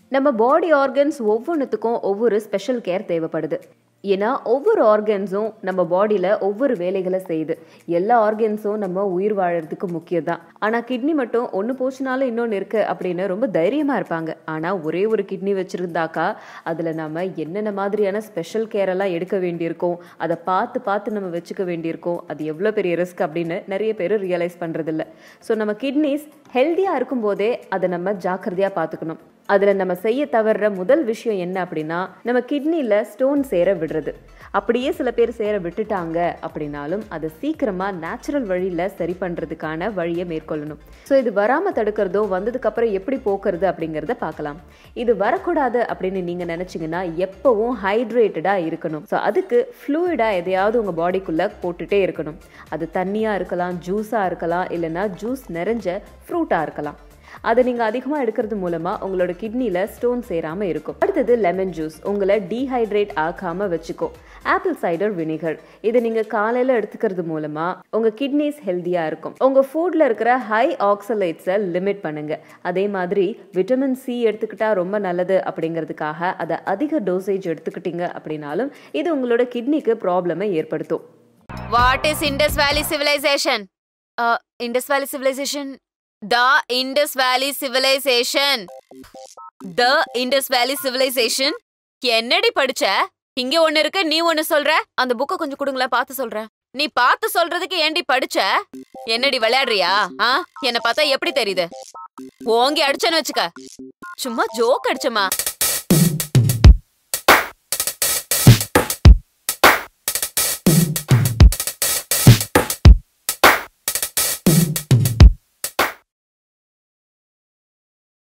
நம்ம பாடி ஆர்கன்ஸ் ஒவ்வொன்றுத்துக்கும் ஒவ்வொரு ஸ்பெஷல் கேர் தேவைப்படுது. ஏன்னா ஒவ்வொரு ஆர்கன்ஸும் நம்ம பாடியில் ஒவ்வொரு வேலைகளை செய்யுது. எல்லா ஆர்கன்ஸும் நம்ம உயிர் வாழறதுக்கு முக்கியம் தான். ஆனால் கிட்னி மட்டும் ஒன்று போச்சுனாலும் இன்னொன்று இருக்கு அப்படின்னு ரொம்ப தைரியமாக இருப்பாங்க. ஆனால் ஒரே ஒரு கிட்னி வச்சுருந்தாக்கா அதில் நம்ம என்னென்ன மாதிரியான ஸ்பெஷல் கேரெல்லாம் எடுக்க வேண்டியிருக்கோம், அதை பார்த்து பார்த்து நம்ம வச்சுக்க வேண்டியிருக்கோம். அது எவ்வளோ பெரிய ரிஸ்க் அப்படின்னு நிறைய பேர் ரியலைஸ் பண்ணுறதில்ல. ஸோ நம்ம கிட்னிஸ் ஹெல்த்தியாக இருக்கும்போதே அதை நம்ம ஜாக்கிரதையாக பார்த்துக்கணும். அதில் நம்ம செய்ய தவறுற முதல் விஷயம் என்ன அப்படின்னா, நம்ம கிட்னியில் ஸ்டோன் சேர விடுறது. அப்படியே சில பேர் சேர விட்டுட்டாங்க அப்படின்னாலும் அதை சீக்கிரமாக நேச்சுரல் வழியில் சரி பண்ணுறதுக்கான வழியை மேற்கொள்ளணும். ஸோ இது வராமல் தடுக்கிறதோ வந்ததுக்கப்புறம் எப்படி போக்குறது அப்படிங்கிறத பார்க்கலாம். இது வரக்கூடாது அப்படின்னு நீங்கள் நினச்சிங்கன்னா எப்போவும் ஹைட்ரேட்டடாக இருக்கணும். ஸோ அதுக்கு ஃப்ளூயிடாக எதையாவது உங்கள் பாடிக்குள்ளே போட்டுகிட்டே இருக்கணும். அது தண்ணியாக இருக்கலாம், ஜூஸாக இருக்கலாம், இல்லைன்னா ஜூஸ் நிறைஞ்ச ஃப்ரூட்டாக இருக்கலாம். அதை நீங்கள் அதிகமாக எடுக்கிறது மூலமாக உங்களோட கிட்னியில் ஸ்டோன் சேராமல் இருக்கும். அடுத்தது லெமன் ஜூஸ் உங்களை டீஹைட்ரேட் ஆக்காமல் வச்சுக்கோ. ஆப்பிள் சைடர் வினிகர் இதை நீங்கள் காலையில் எடுத்துக்கிறது மூலமாக உங்கள் கிட்னிஸ் ஹெல்த்தியாக இருக்கும். உங்கள் ஃபுட்டில் இருக்கிற ஹை ஆக்சலேட்ஸை லிமிட் பண்ணுங்கள். அதே மாதிரி விட்டமின் சி எடுத்துக்கிட்டா ரொம்ப நல்லது அப்படிங்கிறதுக்காக அதை அதிக டோசேஜ் எடுத்துக்கிட்டீங்க அப்படின்னாலும் இது உங்களோட கிட்னிக்கு ப்ராப்ளமை ஏற்படுத்தும். What is Indus valley civilisation? Indus valley civilisation The Indus Valley Civilization. The Indus Valley Civilization. என்னடி படிச்ச? இங்க ஒண்ணு இருக்கு, நீ ஒண்ணு சொல்ற. அந்த புக்க கொஞ்சம் கொடுங்களேன், பார்த்து சொல்றேன். நீ பார்த்து சொல்றதுக்கு ஏண்டி படிச்ச? என்னடி விளையாடுறியா? என்ன பார்த்தா எப்படி தெரியுது? ஓங்கி அடிச்சேன்னு வச்சுக்க. சும்மா ஜோக் அடிச்சமா.